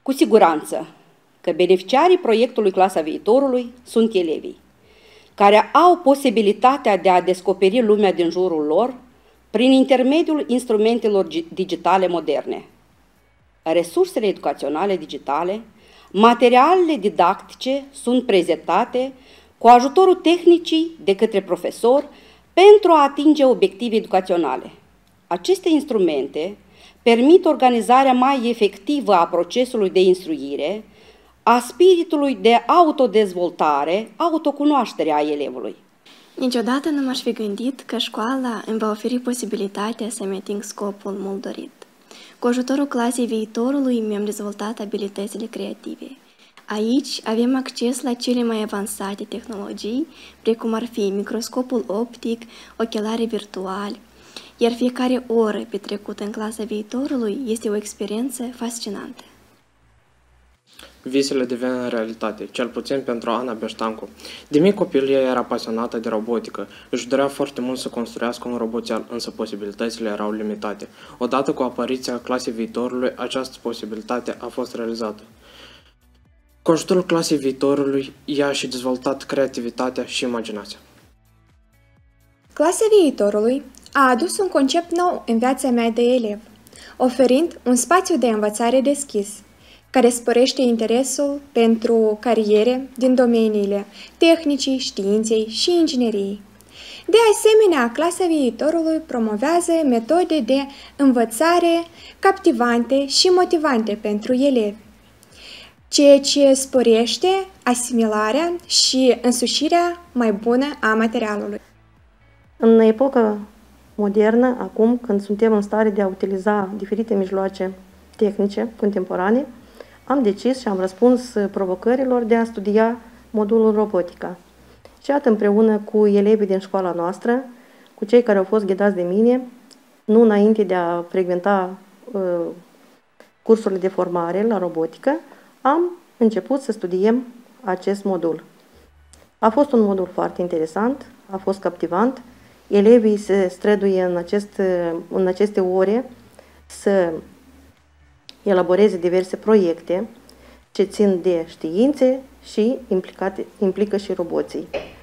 Cu siguranță că beneficiarii proiectului Clasa Viitorului sunt elevii, care au posibilitatea de a descoperi lumea din jurul lor prin intermediul instrumentelor digitale moderne. Resursele educaționale digitale, materialele didactice sunt prezentate cu ajutorul tehnicii de către profesor pentru a atinge obiective educaționale. Aceste instrumente permit organizarea mai efectivă a procesului de instruire, a spiritului de autodezvoltare, autocunoaștere a elevului. Niciodată nu m-aș fi gândit că școala îmi va oferi posibilitatea să-mi ating scopul mult dorit. Cu ajutorul Clasei Viitorului mi-am dezvoltat abilitățile creative. Aici avem acces la cele mai avansate tehnologii, precum ar fi microscopul optic, ochelari virtuali, iar fiecare oră petrecută în Clasa Viitorului este o experiență fascinantă. Visele devin realitate, cel puțin pentru Ana Beștancu. De mic copil, ea era pasionată de robotică. Își dorea foarte mult să construiască un roboțel, însă posibilitățile erau limitate. Odată cu apariția Clasei Viitorului, această posibilitate a fost realizată. Cu ajutorul Clasei Viitorului, ea și dezvoltat creativitatea și imaginația. Clasa Viitorului a adus un concept nou în viața mea de elev, oferind un spațiu de învățare deschis, care sporește interesul pentru cariere din domeniile tehnicii, științei și ingineriei. De asemenea, Clasa Viitorului promovează metode de învățare captivante și motivante pentru elevi, ceea ce sporește asimilarea și însușirea mai bună a materialului. În epoca modernă, acum, când suntem în stare de a utiliza diferite mijloace tehnice contemporane, am decis și am răspuns provocărilor de a studia modulul robotica. Și atât împreună cu elevii din școala noastră, cu cei care au fost ghidați de mine, nu înainte de a frecventa cursurile de formare la robotică, am început să studiem acest modul. A fost un modul foarte interesant, a fost captivant. Elevii se străduie în aceste ore să elaboreze diverse proiecte ce țin de științe și implică și roboții.